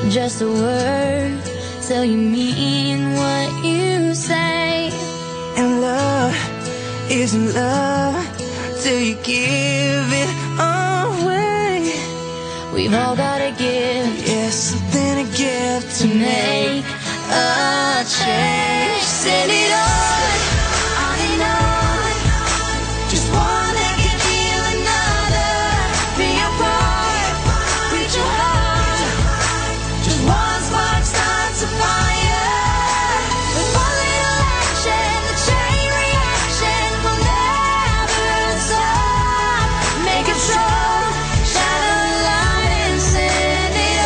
just a word till you mean what you say. And love isn't love till you give it away. We've all got a gift, yeah, something to give to make a change. Send it on and on. Just one that can heal another. Be a part, reach your heart. Just one spark starts a fire. With one little action, the chain reaction will never stop. Make it strong, shine a light and send it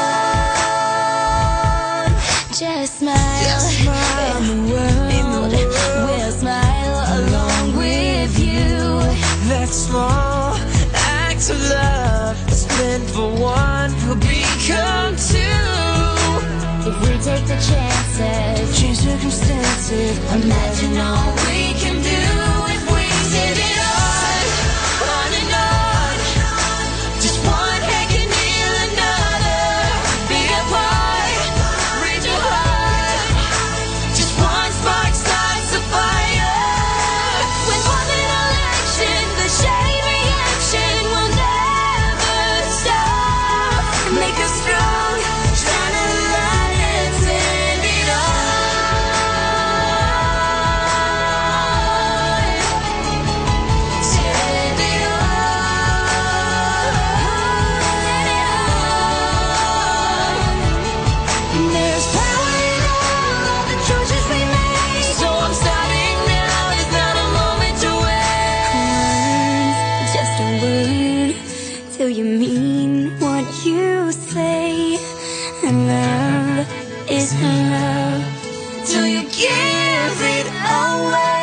on. just smile, and the world will smile along with you. That small act of love that's meant for one will become two. If we take the chances, Change circumstances, imagine all we can do if we did it on and on. Just one hand can heal another. Be a part, reach your heart. Just one spark starts a fire. With one little action, the chain reaction will never stop. make us strong, shine a light and send it on. Send it on. There's power in all of the choices we make, so I'm starting now. It's not a moment to wait. Just a word till you mean what you say. And love is love Till you give it away.